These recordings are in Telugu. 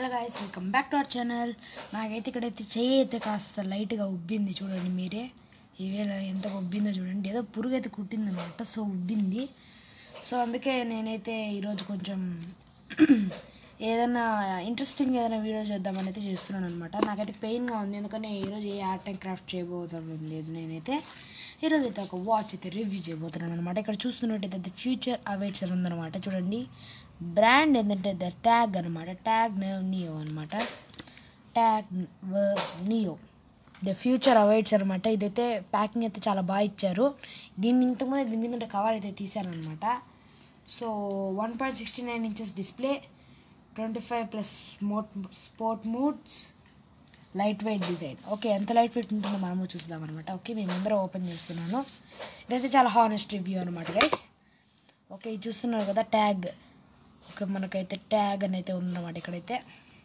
Hello guys, welcome back to our channel. నాకైతే ఇక్కడైతే చెయ్యి అయితే కాస్త లైట్గా ఉబ్బింది. చూడండి మీరే, ఈవేళ ఎంత ఉబ్బిందో చూడండి. ఏదో పురుగు అయితే కుట్టిందనమాట, సో ఉబ్బింది. సో అందుకే నేనైతే ఈరోజు కొంచెం ఏదైనా ఇంట్రెస్టింగ్ ఏదైనా వీడియో చేద్దామని అయితే చేస్తున్నాను అనమాట. నాకైతే పెయిన్గా ఉంది, ఎందుకని ఈరోజు ఏ ఆర్ట్ అండ్ క్రాఫ్ట్ చేయబోతాను లేదు. నేనైతే ఈరోజు అయితే ఒక వాచ్ అయితే రివ్యూ చేయబోతున్నాను అనమాట. ఇక్కడ చూస్తున్నట్టయితే ది ఫ్యూచర్ అవేట్స్ అని ఉందన్నమాట. చూడండి, బ్రాండ్ ఏంటంటే ద ట్యాగ్ అనమాట. ట్యాగ్ నియో అనమాట. Tag neo the future awaits అనమాట. ఇదైతే ప్యాకింగ్ అయితే చాలా బాగా ఇచ్చారు. ఇంతకుముందు దీని మీద కవర్ అయితే తీశారనమాట. So 1.69 inches display, 25+ sport modes, light weight design. Okay, ఎంత లైట్ వెయిట్ ఉంటుందో మనము చూద్దాం అనమాట. ఓకే, మేము అందరూ ఓపెన్ చేస్తున్నాను. ఇదైతే చాలా హానెస్ట్ రివ్యూ అనమాట గైస్. ఓకే, ఇది చూస్తున్నారు కదా ట్యాగ్. ఓకే, మనకైతే ట్యాగ్ అని అయితే ఉందన్నమాట ఇక్కడైతే.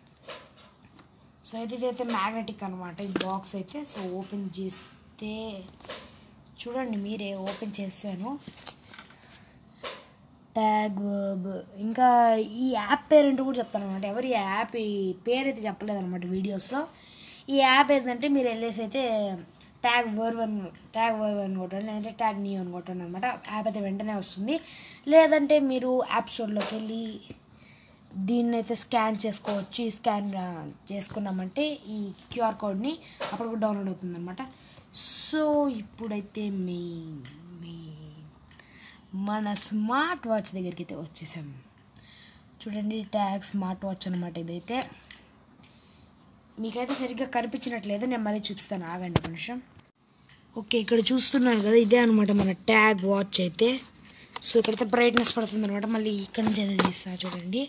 సో ఇదైతే మ్యాగ్నెటిక్ అనమాట ఈ బాక్స్ అయితే. సో ఓపెన్ చేస్తే చూడండి మీరే, ఓపెన్ చేశాను. ట్యాగ్ ఇంకా ఈ యాప్ పేరేంటో కూడా చెప్తాను అనమాట. ఎవరు ఈ యాప్ ఈ పేరు అయితే చెప్పలేదన్నమాట వీడియోస్లో. ఈ యాప్ ఏంటంటే మీరు వెళ్ళేసి అయితే ట్యాగ్ వర్వన్ కొట్టండి, లేదంటే ట్యాగ్ నియో అని కొట్టండి అనమాట. యాప్ అయితే వెంటనే వస్తుంది. లేదంటే మీరు యాప్ స్టోర్లోకి వెళ్ళి దీన్ని అయితే స్కాన్ చేసుకోవచ్చు. ఈ స్కాన్ చేసుకున్నామంటే ఈ క్యూఆర్ కోడ్ని అప్పుడు డౌన్లోడ్ అవుతుంది అనమాట. సో ఇప్పుడైతే మన స్మార్ట్ వాచ్ దగ్గరికి అయితే వచ్చేసాం. చూడండి, ట్యాగ్ స్మార్ట్ వాచ్ అనమాట. ఇదైతే మీకైతే సరిగ్గా కనిపించినట్లేదు, నేను మళ్ళీ చూపిస్తాను, ఆగండి ఒక నిమిషం. ఓకే, ఇక్కడ చూస్తున్నారు కదా, ఇదే అనమాట మన ట్యాగ్ వాచ్ అయితే. సో ఇక్కడైతే బ్రైట్నెస్ పడుతుంది అనమాట. మళ్ళీ ఇక్కడ నుంచి అయితే తీస్తా చూడండి,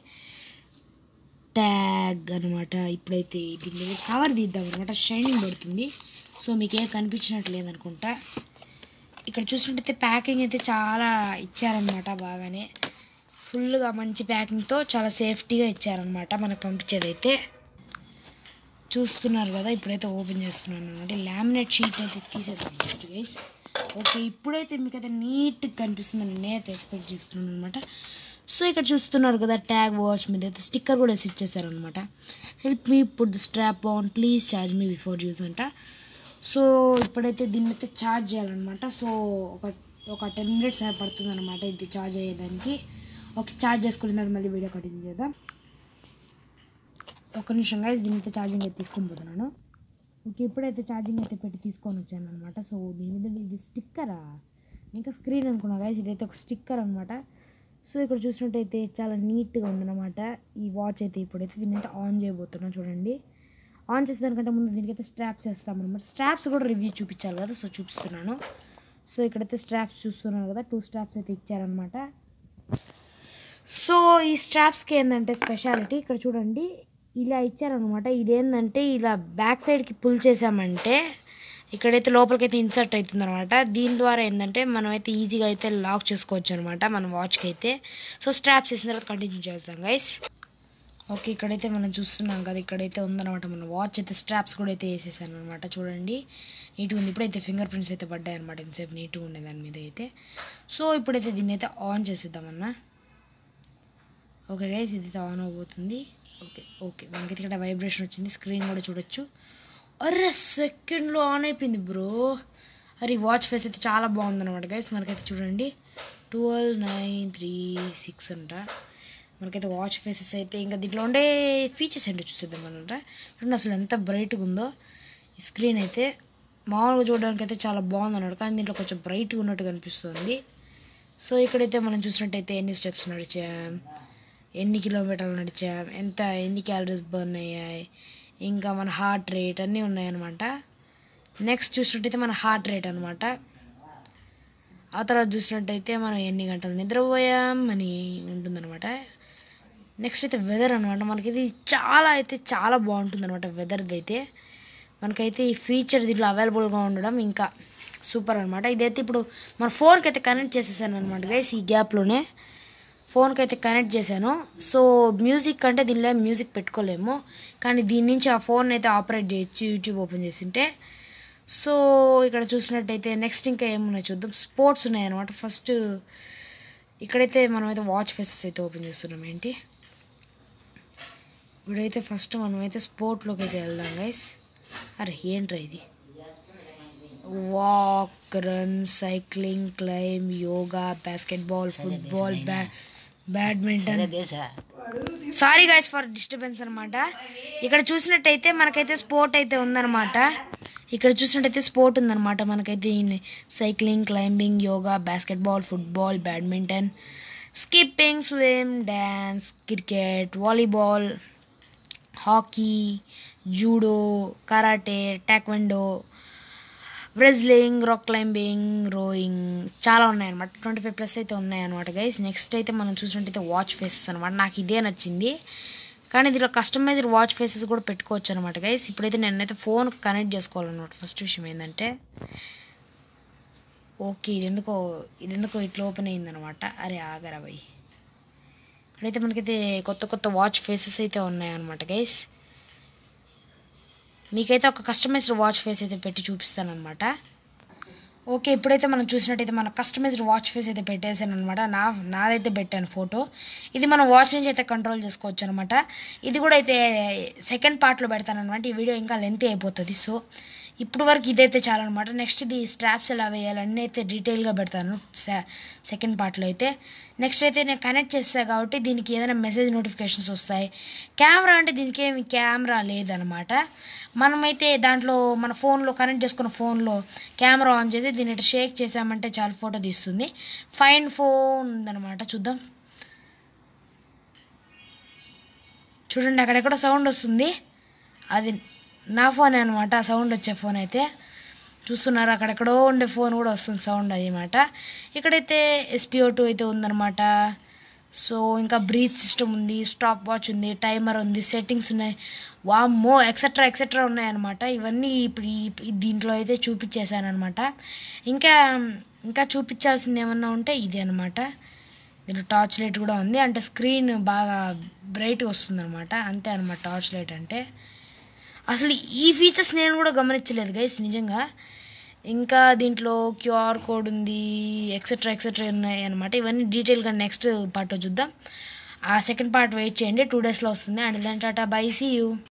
ట్యాగ్ అనమాట. ఇప్పుడైతే దీన్ని కవర్ తీద్దాం అనమాట. షైనింగ్ పడుతుంది, సో మీకేం కనిపించినట్లేదు అనుకుంటా. ఇక్కడ చూసినట్టయితే ప్యాకింగ్ అయితే చాలా ఇచ్చారనమాట. బాగానే ఫుల్గా మంచి ప్యాకింగ్తో చాలా సేఫ్టీగా ఇచ్చారనమాట మనకు పంపించేదైతే. చూస్తున్నారు కదా, ఇప్పుడైతే ఓపెన్ చేస్తున్నాను అనమాట. లామినేట్ షీట్ అయితే తీసేద్దాం ఫస్ట్ గైస్. ఓకే, ఇప్పుడైతే మీకైతే నీట్గా కనిపిస్తుందని నేనైతే ఎక్స్పెక్ట్ చేస్తున్నాను అనమాట. సో ఇక్కడ చూస్తున్నారు కదా, ట్యాగ్ వాచ్ మీద అయితే స్టిక్కర్ కూడా వేసి ఇచ్చేసారనమాట. Help me put the strap on, please charge me before use అంట. సో ఇప్పుడైతే దీన్ని అయితే ఛార్జ్ చేయాలన్నమాట. సో ఒక 10 minutes పడుతుంది అనమాట ఇది ఛార్జ్ అయ్యేదానికి. ఓకే, ఛార్జ్ చేసుకున్న మళ్ళీ వీడియో కంటిన్యూ చేద్దాం. ఒక నిమిషంగా దీని అయితే ఛార్జింగ్ అయితే తీసుకొని పోతున్నాను. ఓకే, ఇప్పుడైతే ఛార్జింగ్ అయితే పెట్టి తీసుకొని వచ్చాను అనమాట. సో దీని మీద ఇది స్టిక్కరా, ఇంకా స్క్రీన్ అనుకున్నా గైస్, ఇదైతే ఒక స్టిక్కర్ అనమాట. సో ఇక్కడ చూసినట్టయితే చాలా నీట్గా ఉందన్నమాట ఈ వాచ్ అయితే. ఇప్పుడైతే దీన్ని అయితే ఆన్ చేయబోతున్నాను. చూడండి, ఆన్ చేసేదానికంటే ముందు దీనికైతే స్ట్రాప్స్ వేస్తామన్నమాట. స్ట్రాప్స్ కూడా రివ్యూ చూపించాలి కదా, సో చూపిస్తున్నాను. సో ఇక్కడైతే స్ట్రాప్స్ చూస్తున్నారు కదా, 2 స్ట్రాప్స్ అయితే ఇచ్చారనమాట. సో ఈ స్ట్రాప్స్కి ఏంటంటే స్పెషాలిటీ, ఇక్కడ చూడండి ఇలా ఇచ్చారనమాట. ఇదేంటంటే ఇలా బ్యాక్ సైడ్కి పుల్ చేసామంటే ఇక్కడైతే లోపలికైతే ఇన్సర్ట్ అవుతుంది అనమాట. దీని ద్వారా ఏంటంటే మనం అయితే ఈజీగా అయితే లాక్ చేసుకోవచ్చు అనమాట మన వాచ్కి అయితే. సో స్ట్రాప్స్ వేసిన తర్వాత కంటిన్యూ చేస్తాం గైస్. ఓకే, ఇక్కడైతే మనం చూస్తున్నాం కదా, ఇక్కడైతే ఉందన్నమాట మన వాచ్ అయితే. స్ట్రాప్స్ కూడా అయితే వేసేసాను అనమాట. చూడండి నీట్గా ఉంది. ఇప్పుడైతే ఫింగర్ ప్రింట్స్ అయితే పడ్డాయి అనమాట. ఇంతసేపు నీట్గా ఉండే దాని మీద అయితే. సో ఇప్పుడైతే దీన్ని అయితే ఆన్ చేసేద్దామన్నా. ఓకే గైస్, ఇది ఆన్ అవబోతుంది. ఓకే మనకైతే ఇక్కడ వైబ్రేషన్ వచ్చింది, స్క్రీన్ కూడా చూడొచ్చు. అరే సెకండ్లో ఆన్ అయిపోయింది బ్రో. అరే వాచ్ ఫేస్ అయితే చాలా బాగుందన్నమాట గైస్. మనకైతే చూడండి 12936 అంట మనకైతే వాచ్ ఫేసెస్ అయితే. ఇంకా దీంట్లో ఉండే ఫీచర్స్ ఏంటో చూసేద్దాం అనమాట. చూడండి అసలు ఎంత బ్రైట్గా ఉందో ఈ స్క్రీన్ అయితే. మామూలుగా చూడడానికి అయితే చాలా బాగుంది అన్నాడు, కానీ దీంట్లో కొంచెం బ్రైట్గా ఉన్నట్టు కనిపిస్తుంది. సో ఇక్కడైతే మనం చూసినట్టయితే ఎన్ని స్టెప్స్ నడిచాం, ఎన్ని కిలోమీటర్లు నడిచాం, ఎన్ని క్యాలరీస్ బర్న్ అయ్యాయి, ఇంకా మన హార్ట్ రేట్ అన్నీ ఉన్నాయన్నమాట. నెక్స్ట్ చూసినట్టయితే మన హార్ట్ రేట్ అనమాట. ఆ తర్వాత చూసినట్టయితే మనం ఎన్ని గంటలు నిద్రపోయాం అని ఉంటుందన్నమాట. నెక్స్ట్ అయితే వెదర్ అనమాట. మనకి ఇది చాలా బాగుంటుంది అనమాట వెదర్ది అయితే. మనకైతే ఈ ఫీచర్ దీంట్లో అవైలబుల్గా ఉండడం ఇంకా సూపర్ అనమాట. ఇదైతే ఇప్పుడు మన ఫోన్కి అయితే కనెక్ట్ చేసేసాను అనమాట గైస్. ఈ గ్యాప్లోనే ఫోన్కి అయితే కనెక్ట్ చేశాను. సో మ్యూజిక్ అంటే దీనిలో మ్యూజిక్ పెట్టుకోలేము, కానీ దీని నుంచి ఆ ఫోన్ అయితే ఆపరేట్ చేయొచ్చు యూట్యూబ్ ఓపెన్ చేసింటే. సో ఇక్కడ చూసినట్టయితే నెక్స్ట్ ఇంకా ఏమున్నాయి చూద్దాం. స్పోర్ట్స్ ఉన్నాయన్నమాట. ఫస్ట్ ఇక్కడైతే మనమైతే వాచ్ ఫేసెస్ అయితే ఓపెన్ చేస్తున్నాం. ఏంటి ఇప్పుడైతే ఫస్ట్ మనమైతే స్పోర్ట్లోకి అయితే వెళ్దాం గైస్. అరే ఏంట్రా ఇది, walk, run, cycling, climb, yoga, basketball, football, badminton. Sorry guys for disturbance అనమాట. ఇక్కడ చూసినట్టయితే మనకైతే స్పోర్ట్ అయితే ఉందన్నమాట. ఇక్కడ చూసినట్టయితే స్పోర్ట్ ఉందన్నమాట. మనకైతే cycling, climbing, yoga, basketball, football, badminton, skipping, swim, dance, cricket, volleyball, hockey, judo, karate, taekwondo, wrestling, rock climbing, rowing చాలా ఉన్నాయన్నమాట. 25+ అయితే ఉన్నాయన్నమాట గైస్. నెక్స్ట్ అయితే మనం చూసినట్టయితే వాచ్ ఫేసెస్ అనమాట. నాకు ఇదే నచ్చింది, కానీ దీంట్లో కస్టమైజ్డ్ వాచ్ ఫేసెస్ కూడా పెట్టుకోవచ్చు అనమాట గైస్. ఇప్పుడైతే నేనైతే ఫోన్ కనెక్ట్ చేసుకోవాలన్నమాట. ఫస్ట్ విషయం ఏంటంటే, ఓకే ఇది ఎందుకో ఇట్లా ఓపెన్ అయిందనమాట. అరే ఆగరా భయ్. ఇక్కడైతే మనకైతే కొత్త వాచ్ ఫేసెస్ అయితే ఉన్నాయన్నమాట గైస్. మీకైతే ఒక కస్టమైజ్డ్ వాచ్ ఫేస్ అయితే పెట్టి చూపిస్తానమాట. ఓకే ఇప్పుడైతే మనం చూసినట్టయితే మన కస్టమైజ్డ్ వాచ్ ఫేస్ అయితే పెట్టేసాను అనమాట. నాదైతే పెట్టాను ఫోటో. ఇది మనం వాచ్ నుంచి అయితే కంట్రోల్ చేసుకోవచ్చు అనమాట. ఇది కూడా అయితే సెకండ్ పార్ట్లో పెడతాను అనమాట. ఈ వీడియో ఇంకా లెంత్ అయిపోతుంది. సో ఇప్పుడు వరకు ఇదైతే చాలన్నమాట. నెక్స్ట్ ఇది స్ట్రాప్స్ ఎలా వేయాలన్నీ అయితే డీటెయిల్గా పెడతాను సెకండ్ పార్ట్లో అయితే. నెక్స్ట్ అయితే నేను కనెక్ట్ చేస్తాను కాబట్టి దీనికి ఏదైనా మెసేజ్ నోటిఫికేషన్స్ వస్తాయి. కెమెరా అంటే దీనికి ఏమి కెమెరా లేదనమాట. మనమైతే దాంట్లో మన ఫోన్లో కనెక్ట్ చేసుకున్న ఫోన్లో కెమెరా ఆన్ చేసి దీన్ని ఇట్లా షేక్ చేసామంటే చాలా ఫోటో తీస్తుంది. ఫైన్ ఫోన్ ఉందన్నమాట. చూద్దాం, చూడండి అక్కడెక్కడో సౌండ్ వస్తుంది. అది నా ఫోనే అనమాట. ఆ సౌండ్ వచ్చే ఫోన్ అయితే చూస్తున్నారు. అక్కడెక్కడో ఉండే ఫోన్ కూడా వస్తుంది సౌండ్ అన్నమాట. ఇక్కడైతే SPO2 అయితే ఉందన్నమాట. సో ఇంకా బ్రీత్ సిస్టమ్ ఉంది, స్టాప్ వాచ్ ఉంది, టైమర్ ఉంది, సెట్టింగ్స్ ఉన్నాయి, వామ్మో ఎక్సెట్రా ఉన్నాయన్నమాట. ఇవన్నీ ఇప్పుడు దీంట్లో అయితే చూపించేశాను అనమాట. ఇంకా చూపించాల్సింది ఏమన్నా ఉంటే ఇది అనమాట. దీంట్లో టార్చ్ లైట్ కూడా ఉంది, అంటే స్క్రీన్ బాగా బ్రైట్గా వస్తుంది అనమాట. అంతే అనమాట టార్చ్ లైట్ అంటే. అసలు ఈ ఫీచర్స్ నేను కూడా గమనించలేదు గైస్ నిజంగా. ఇంకా దీంట్లో QR కోడ్ ఉంది, ఎక్సెట్రా ఉన్నాయి అనమాట. ఇవన్నీ డీటెయిల్గా నెక్స్ట్ పార్ట్లో చూద్దాం. ఆ సెకండ్ పార్ట్ వెయిట్ చేయండి, 2 డేస్లో వస్తుంది. And then tata bye, see you.